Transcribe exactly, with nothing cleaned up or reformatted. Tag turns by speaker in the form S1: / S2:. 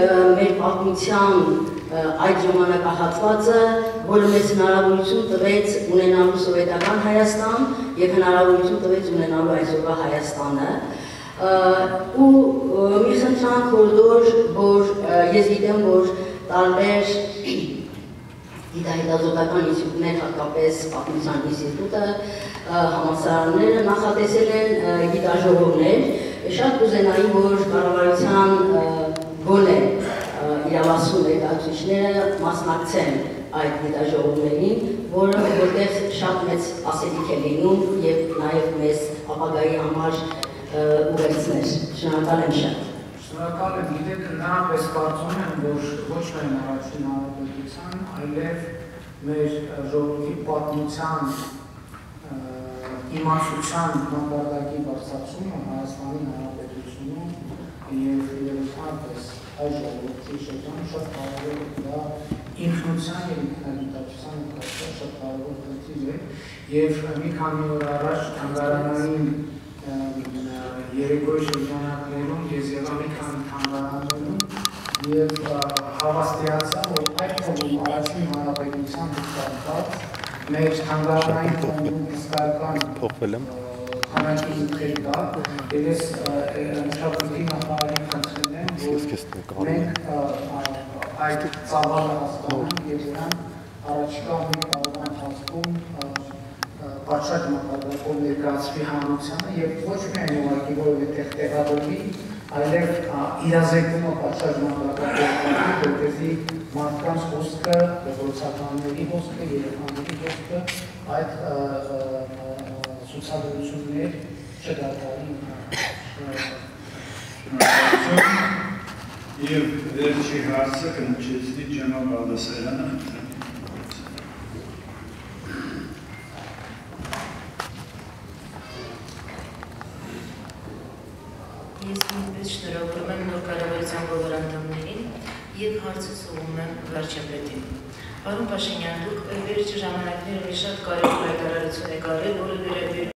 S1: մեր պատմության այդ ժամանակահատվածը, որը մեզ հնարավորություն տվեց ունենալու սովետական Հայաստան և հնարավորություն տվեց ունենալու այսօրվա Հայաստանը, ու մի խնդրանք հորդոր, որ ես գիտեմ, որ տարբեր գիտահետազոտական ինստիտուտներ, հատկապես պատմության ինստիտուտը, համալսարանները նախատեսել են գիտաժողովներ, շատ կուզենայի, որ կառավարության գոնե իրավասու ներկայացուցիչները մասնակցեն այդ գիտաժողովներին, որտեղ շատ մեծ ասելիք է լինում և նաև մեզ ապագայի համար ուղերձներ։ Շնորհակալ եմ շատ։
S2: Շնորհակալ եմ, գիտեք, նրանպես կարծում եմ, որ ոչ միայն առաջին հանրապետության, այլև մեր ժողովրդի պատմության իմացության մակարդակի բարձրացումը Հայաստանի Հանրապետությունում և երեքանպես այս ժողովրդի շրջանում շատ կարևոր է, դա ինքնության և ինքնագիտակցության նկատմամբ շատ կարևոր խնդիր է, և մի քանի օր առաջ թանգարանային երեկոյի շրջանակներում ես եղա մի քանի թանգարաններում և հավաստիացա, որ այդ փոքր առաջին հանրապետության հետ մեր թանգարանային ֆոնդում հսկայական քանակի զուգեր կա, և ես մշակույթի նախարարին խնդրել եմ, որ մենք այդ ծավալը հասկանանք և նրան առաջիկա մի տարվա ընթացքում պատշաճ մակարդակով ներկայացվի հանրությանը և ոչ միայն ուղղակի որովհետև տեղադրվի, այլև իրազեկումը պատշաճ մակարդակով, որպեսզի մարդկանց հոսքը, դպրոցականների հոսքը, երեխաների հոսքը այդ ցուցադրություններ չդադարի։
S3: Եվ վերջի հարցը կնչեցնի Ջանա Բաղդասարյանը։
S4: Ես նույնպես շնորհավորում եմ նոր կառավարության բոլոր անդամներին և հարցս ուղղում եմ վարչապետին։ Պարոն Փաշինյան, դուք վերջի ժամանակներում շատ կարևոր հայտարարություն եք արել, որը վերաբերում